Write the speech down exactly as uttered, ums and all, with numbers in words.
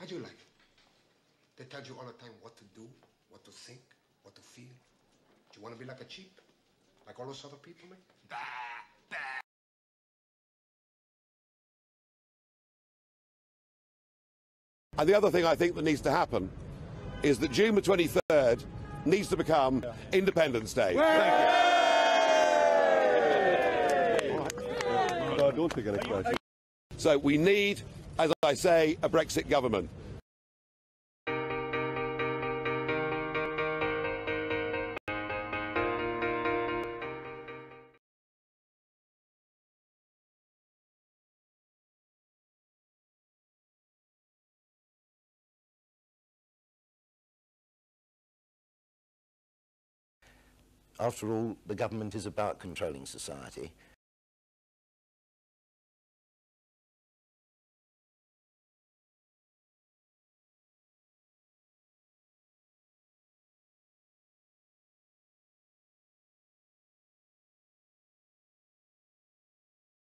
How do you like it? They tell you all the time what to do, what to think, what to feel. Do you want to be like a cheap? Like all those other people, man? Bah, bah. And the other thing I think that needs to happen is that June the twenty-third needs to become yeah. Independence Day. Thank you. No, don't take any questions. So we need, as I say, a Brexit government. After all, the government is about controlling society.